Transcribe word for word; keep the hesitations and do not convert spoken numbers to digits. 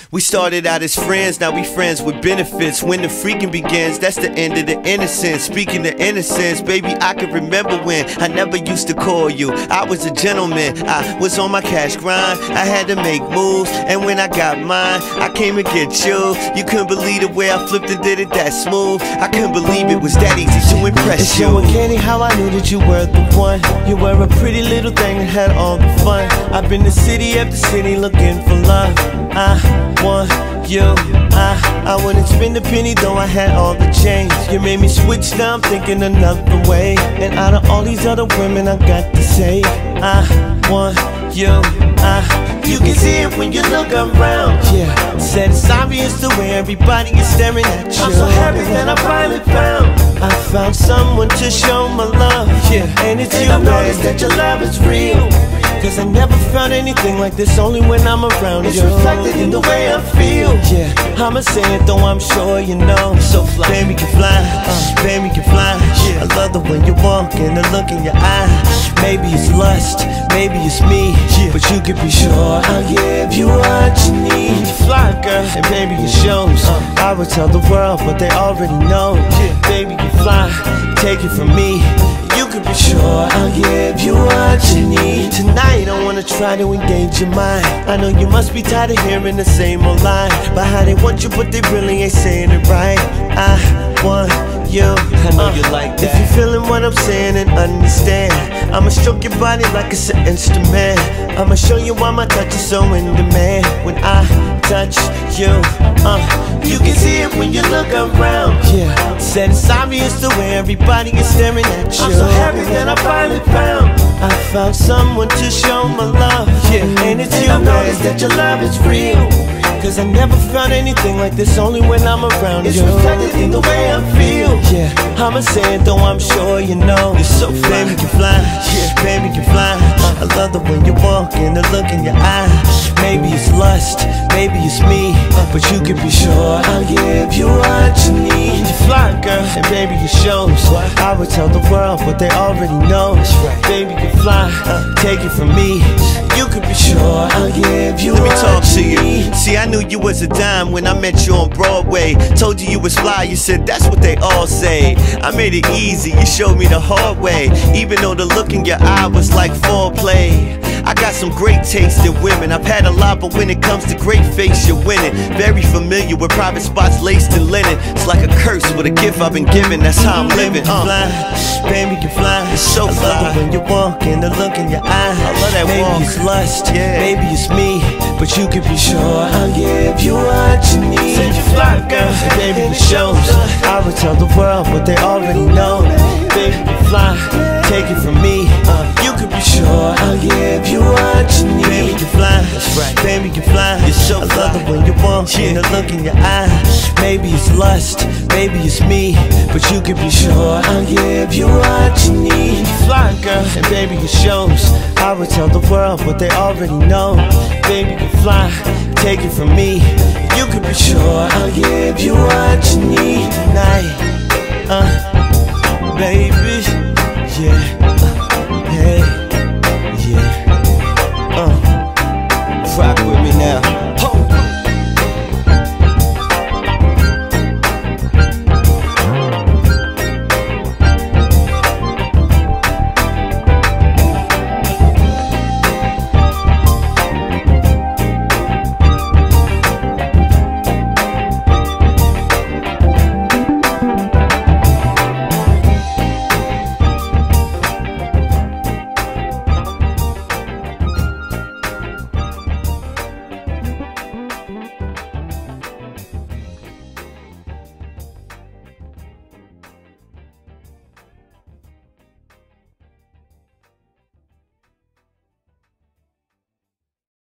We started out as friends, now we friends with benefits. When the freaking begins, that's the end of the innocence. Speaking of innocence, baby, I can remember when I never used to call you. I was a gentleman, I was on my cash grind. I had to make moves, and when I got mine, I came to get you. You couldn't believe the way I flipped and did it that smooth. I couldn't believe it was that easy to impress it's you. It's so uncanny how I knew that you were the one. You were a pretty little thing that had all the fun. I've been to city after city looking for love. I want you, I, I wouldn't spend a penny though I had all the change. You made me switch, now I'm thinking another way. And out of all these other women I got to say, I want you, I, you can see it when you look around. Yeah, said it's obvious the way everybody is staring at you. I'm so happy that I finally found I found someone to show my love. Yeah, and it's and you, I noticed that your love is real. Cause I never found anything like this, only when I'm around it's you. It's reflected in the way I feel. Yeah, I'ma say it though, I'm sure you know. So fly, baby can fly, uh, baby can fly. Yeah, I love the way you walk and the look in your eye. Maybe it's lust, maybe it's me, yeah, but you can be sure I'll give you what you need. You fly, girl, and baby it shows. uh, I would tell the world, but they already know. Yeah, baby you fly, take it from me. You can be sure I'll give you what you need. Tonight I wanna try to engage your mind. I know you must be tired of hearing the same old line about how they want you but they really ain't saying it right. I want you, I know uh, you like that. If you're feeling what I'm saying and understand, I'ma stroke your body like it's an instrument. I'ma show you why my touch is so in demand. When I touch you, uh, you can see it when you look around. Yeah, said it's obvious the way everybody is staring at you. I'm so happy that I finally found I found someone to show my love. Yeah, and it's and you, I noticed that your love is real. Cause I never found anything like this, only when I'm around it's you. It's reflected in the way I feel. Yeah, I'ma say it though, I'm sure you know. You're so fly, baby can fly. Yeah, baby can fly. I love the way you walk and the look in your eye. Maybe it's lust, maybe it's me, but you can be sure I'll give you what you need. You fly, girl, and baby it shows. I would tell the world, but they already know. Baby can fly, take it from me. You can be sure I'll give you what you need. Let me talk to you. See, I knew you was a dime when I met you on Broadway. Told you you was fly, you said that's what they all say. I made it easy, you showed me the hard way. Even though the look in your eye was like foreplay. I got some great taste in women. I've had a lot, but when it comes to great face, you're winning. Very familiar with private spots laced in linen. It's like a curse with a gift I've been given. That's how I'm living. Uh. Fly, baby can fly. It's so fly. I love it when you walk and the look in your eye. I love that maybe walk. Maybe it's lust, yeah. Maybe it's me, but you can be sure I'll give you what you need. Said you fly, girl, and baby it shows. I would tell the world, but they already know. Baby can fly, take it from me. Uh, you can be sure I'll give you what you need. Baby can fly, that's right. Baby can fly. You're so I love it when you walk yeah. and the look in your eye. Maybe it's lust, maybe it's me, but you can be sure I'll give you what you need. You fly, girl, and baby it shows. I would tell the world, but they already know. Baby can fly, take it from me. You can be sure I'll give you what you need tonight. Uh, baby, yeah.